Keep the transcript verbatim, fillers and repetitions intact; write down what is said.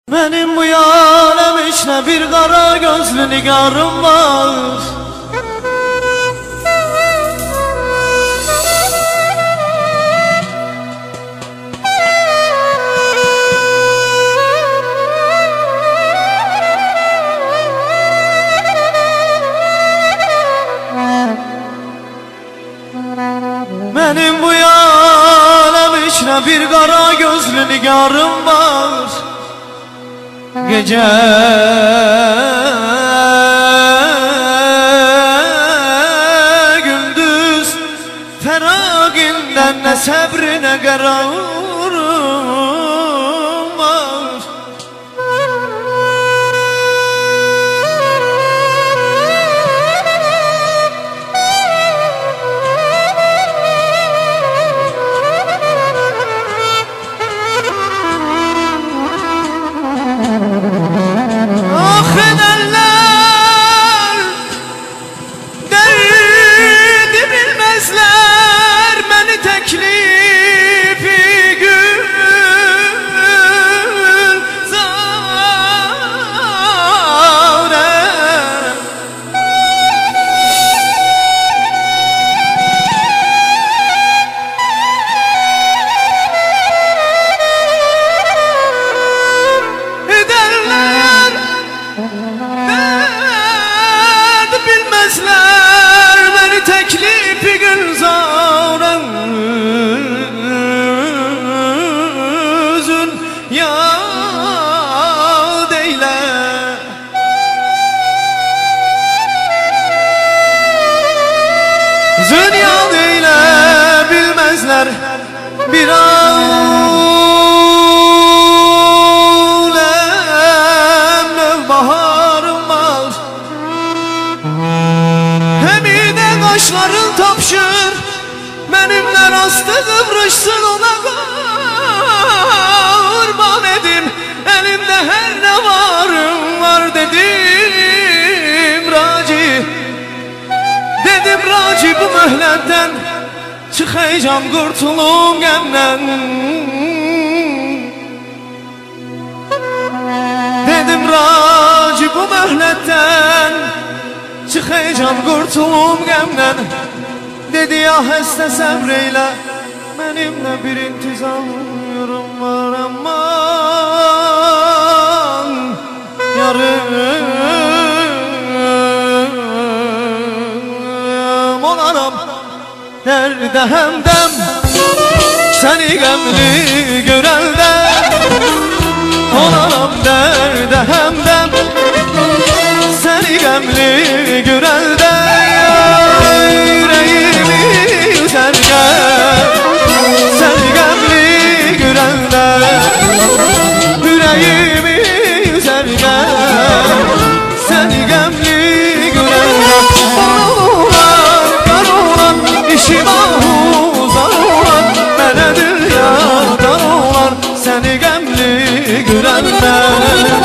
Benim bu yanem içine bir kara gözlü nigarım var. Benim bu yanem içine bir kara gözlü nigarım var. Gece gündüz feraginden ne sabrine kararım var. Zünyad eyle bilmezler bir alem baharım var. Hemide kaşların tapşır benimle rastı kıvrışsın, ona kurban edin elimde her ne varım var dedim Raci. Dedim Raci bu mühletten çıkacağım kurtulum gemden. Dedim Raci bu mühletten çıkacağım kurtulum gemden. Dedi ya heste sabreyle benimle bir intizamım var aman yarım olanam derde hemdem seni gemli görelde olanam derde hemdem seni gemli görelde yüreğimi yüzerken seni gemli görelde yüreğimi yüzerken seni gemli görelde oğlan kar oğlan işim ahuzar oğlan bana dünyadan oğlan seni gemli görelde.